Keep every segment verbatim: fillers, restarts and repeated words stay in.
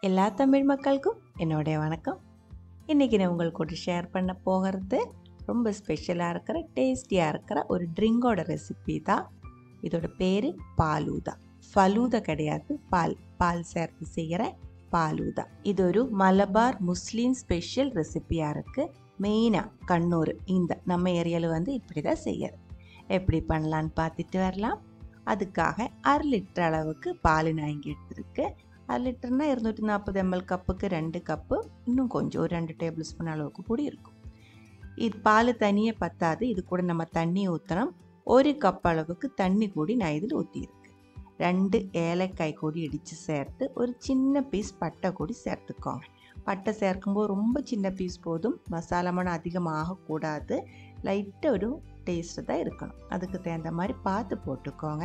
எல்லா தமிழ் மக்களுக்கும் என்னோட வணக்கம். இன்றைக்கி நான் உங்களுக்கு கூட ஷேர் பண்ண போகிறது ரொம்ப ஸ்பெஷலாக இருக்கிற டேஸ்டியாக இருக்கிற ஒரு ட்ரிங்கோட ரெசிபி தான். இதோட பேர் பாலூதா. ஃபலூதா கிடையாது, பால் பால் சேர்த்து செய்கிற பாலூதா. இது ஒரு மலபார் முஸ்லீம் ஸ்பெஷல் ரெசிபியாக இருக்குது. மெயினாக கண்ணூர் இந்த நம்ம ஏரியாவில் வந்து இப்படி தான் செய்யறது. எப்படி பண்ணலான்னு பார்த்துட்டு வரலாம். அதுக்காக அரை லிட்டர் அளவுக்கு பால் நான் இங்கே எடுத்துருக்கு. அரை லிட்டர்னால் இருநூற்றி நாற்பது எம்எல் கப்புக்கு ரெண்டு கப்பு, இன்னும் கொஞ்சம் ஒரு ரெண்டு டேபிள் ஸ்பூன் அளவுக்கு கூடி இருக்கும். இது பால் தனியே பத்தாது, இது கூட நம்ம தண்ணி ஊற்றணும். ஒரு கப் அளவுக்கு தண்ணி கூடி நான் இதில் ஊற்றிருக்கு. ரெண்டு ஏலக்காய் கூடி இடித்து சேர்த்து ஒரு சின்ன பீஸ் பட்டை கூடி சேர்த்துக்கோங்க. பட்டை சேர்க்கும்போது ரொம்ப சின்ன பீஸ் போதும், மசாலா மணம் அதிகமாகக்கூடாது, லைட்டாக ஒரு டேஸ்ட்டு தான் இருக்கணும். அதுக்கு தகுந்த மாதிரி பார்த்து போட்டுக்கோங்க.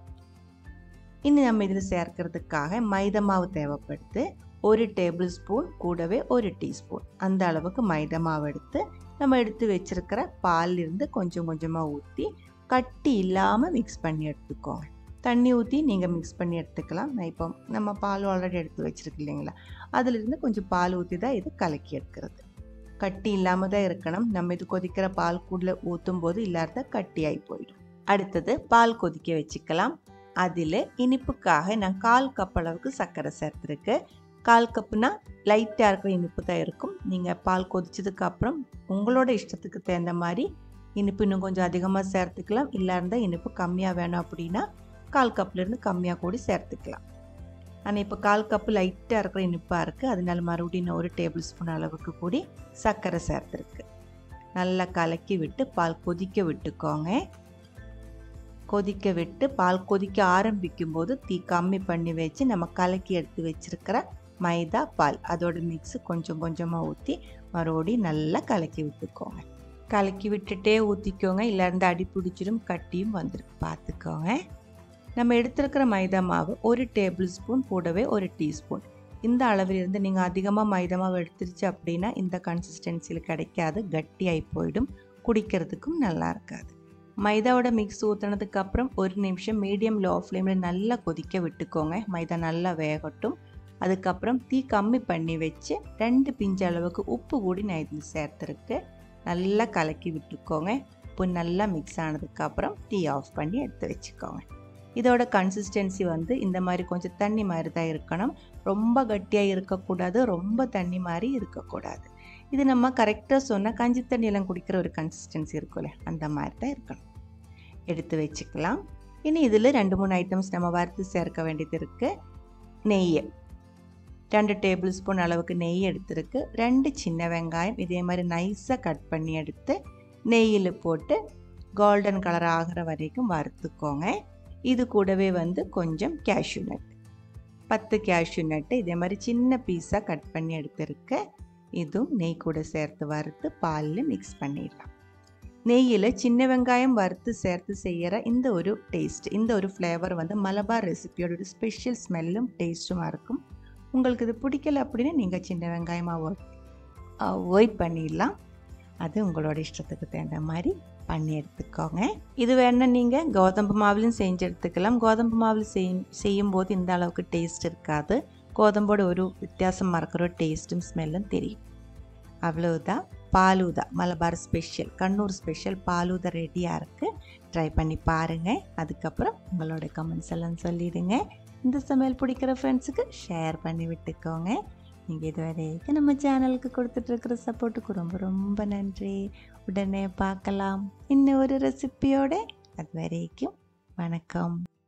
இனி நம்ம இதில் சேர்க்கறதுக்காக மைதா மாவு தேவைப்படுது. ஒரு டேபிள் ஸ்பூன் கூடவே ஒரு டீஸ்பூன் அந்த அளவுக்கு மைதா மாவு எடுத்து நம்ம எடுத்து வச்சுருக்கிற பாலிலிருந்து கொஞ்சம் கொஞ்சமாக ஊற்றி கட்டி இல்லாமல் மிக்ஸ் பண்ணி எடுத்துக்கோங்க. தண்ணி ஊற்றி நீங்கள் மிக்ஸ் பண்ணி எடுத்துக்கலாம். நான் இப்போ நம்ம பால் ஆல்ரெடி எடுத்து வச்சுருக்கு இல்லைங்களா, அதிலிருந்து கொஞ்சம் பால் ஊற்றி தான் இது கலக்கி எடுக்கிறது. கட்டி இல்லாமல் தான் இருக்கணும். நம்ம இது கொதிக்கிற பால் கூட ஊற்றும் போது இல்லாத கட்டியாகி போயிடும். அடுத்தது பால் கொதிக்க வச்சுக்கலாம். அதில் இனிப்புக்காக நான் கால் கப் அளவுக்கு சர்க்கரை சேர்த்துருக்கு. கால் கப்புனா லைட்டாக இருக்கிற இனிப்பு தான் இருக்கும். நீங்கள் பால் கொதிச்சதுக்கு அப்புறம் உங்களோட இஷ்டத்துக்கு தகுந்த மாதிரி இனிப்பு இன்னும் கொஞ்சம் அதிகமாக சேர்த்துக்கலாம். இல்லை இருந்தால் இனிப்பு கம்மியாக வேணும் அப்படின்னா கால் கப்லேருந்து கம்மியாக கூடி சேர்த்துக்கலாம். ஆனால் இப்போ கால் கப்பு லைட்டாக இருக்கிற இனிப்பாக இருக்குது, அதனால மறுபடியும் நான் ஒரு டேபிள் ஸ்பூன் அளவுக்கு கூடி சர்க்கரை சேர்த்துருக்கு. நல்லா கலக்கி விட்டு பால் கொதிக்க விட்டுக்கோங்க. கொதிக்க விட்டு பால் கொதிக்க ஆரம்பிக்கும் போது தீ கம்மி பண்ணி வச்சு நம்ம கலக்கி எடுத்து வச்சிருக்கிற மைதா பால் அதோட மிக்ஸு கொஞ்சம் கொஞ்சமாக ஊற்றி மறுபடியும் நல்லா கலக்கி விட்டுக்கோங்க. கலக்கி விட்டுட்டே ஊற்றிக்கோங்க, இல்லைருந்து அடி பிடிச்சிடும், கட்டியும் வந்துருக்கு, பார்த்துக்கோங்க. நம்ம எடுத்துருக்கிற மைதா மாவு ஒரு டேபிள் ஸ்பூன் கூடவே ஒரு டீஸ்பூன் இந்த அளவிலிருந்து நீங்கள் அதிகமாக மைதா மாவு எடுத்துருச்சு அப்படின்னா இந்த கன்சிஸ்டன்சியில் கிடைக்காது, கட்டியாகி போயிடும், குடிக்கிறதுக்கும் நல்லா இருக்காது. மைதாவோட மிக்ஸ் ஊற்றினதுக்கு அப்புறம் ஒரு நிமிஷம் மீடியம் லோ ஃப்ளேமில் நல்லா கொதிக்க விட்டுக்கோங்க. மைதா நல்லா வேகட்டும். அதுக்கப்புறம் தீ கம்மி பண்ணி வச்சு ரெண்டு பிஞ்சு அளவுக்கு உப்பு கூடி நான் இதில் சேர்த்துருக்கு. நல்லா கலக்கி விட்டுக்கோங்க. உப்பு நல்லா மிக்ஸ் ஆனதுக்கப்புறம் டீ ஆஃப் பண்ணி எடுத்து வச்சுக்கோங்க. இதோட கன்சிஸ்டன்சி வந்து இந்த மாதிரி கொஞ்சம் தண்ணி மாதிரி தான் இருக்கணும். ரொம்ப கட்டியாக இருக்கக்கூடாது, ரொம்ப தண்ணி மாதிரி இருக்கக்கூடாது. இது நம்ம கரெக்டாக சொன்னால் கஞ்சி தண்ணியெல்லாம் குடிக்கிற ஒரு கன்சிஸ்டன்சி இருக்கும்ல, அந்த மாதிரி தான் இருக்கணும். எடுத்து வச்சுக்கலாம். இனி இதில் ரெண்டு மூணு ஐட்டம்ஸ் நம்ம வறுத்து சேர்க்க வேண்டியது இருக்குது. நெய் ரெண்டு டேபிள் ஸ்பூன் அளவுக்கு நெய் எடுத்துருக்கு. ரெண்டு சின்ன வெங்காயம் இதே மாதிரி நைஸாக கட் பண்ணி எடுத்து நெய்யில் போட்டு கோல்டன் கலர் ஆகிற வரைக்கும் வறுத்துக்கோங்க. இது கூடவே வந்து கொஞ்சம் cashew நட், பத்து cashew நட்டு இதே மாதிரி சின்ன பீஸாக கட் பண்ணி எடுத்துருக்கு. இதுவும் நெய் கூட சேர்த்து வறுத்து பாலில் மிக்ஸ் பண்ணிடலாம். நெய்யில் சின்ன வெங்காயம் வறுத்து சேர்த்து செய்கிற இந்த ஒரு டேஸ்ட், இந்த ஒரு ஃப்ளேவர் வந்து மலபார் ரெசிபியோட ஒரு ஸ்பெஷல் ஸ்மெல்லும் டேஸ்ட்டுமாக இருக்கும். உங்களுக்கு இது பிடிக்கல அப்படின்னா நீங்கள் சின்ன வெங்காயம் அவாய்ட் அவாய்ட் பண்ணிடலாம். அது உங்களோட இஷ்டத்துக்கு தகுந்த மாதிரி பண்ணி எடுத்துக்கோங்க. இது வேணா நீங்கள் கோதம்பு மாவுலையும் செஞ்சு எடுத்துக்கலாம். கோதம்பு மாவில் செய் செய்யும் போது இந்த அளவுக்கு டேஸ்ட் இருக்காது. கோதம்போட ஒரு வித்தியாசமாக இருக்கிற ஒரு டேஸ்ட்டும் ஸ்மெல்லும் தெரியும். அவ்வளவுதான், பாலூதா மலபார் ஸ்பெஷல், கண்ணூர் ஸ்பெஷல் பாலூதா ரெடியாக இருக்குது. ட்ரை பண்ணி பாருங்கள். அதுக்கப்புறம் உங்களோட கமெண்ட்ஸ் எல்லாம் சொல்லிவிடுங்க. இந்த சமையல் பிடிக்கிற ஃப்ரெண்ட்ஸுக்கு ஷேர் பண்ணி விட்டுக்கோங்க. நீங்கள் இது வரைக்கும் நம்ம சேனலுக்கு கொடுத்துட்ருக்கிற சப்போர்ட்டுக்கு ரொம்ப ரொம்ப நன்றி. உடனே பார்க்கலாம் இன்னும் ஒரு ரெசிபியோட. அது வரைக்கும் வணக்கம்.